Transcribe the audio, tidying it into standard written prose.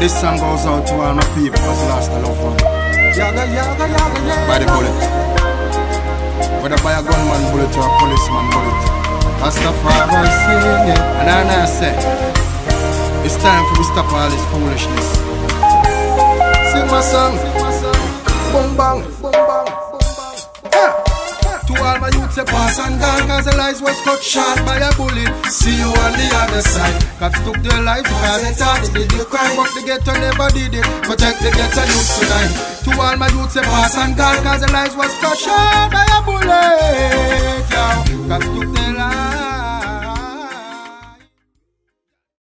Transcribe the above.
This song goes out to all my people who's lost a loved one by the bullet. Whether by a gunman bullet or a policeman bullet. Rastafari sing it. And I say, it's time for me to stop all this foolishness. Sing my song. Boom bang. To all my youths, they pass and gone, cause the lives was cut short by a bullet. See you on the other side. Cops took their lives because they thought they did the crime, but the ghetto never did it. Protect the ghetto youths tonight. To all my youths, they pass and gone, cause the lives was cut short by a bullet. Yo, cops took their lives.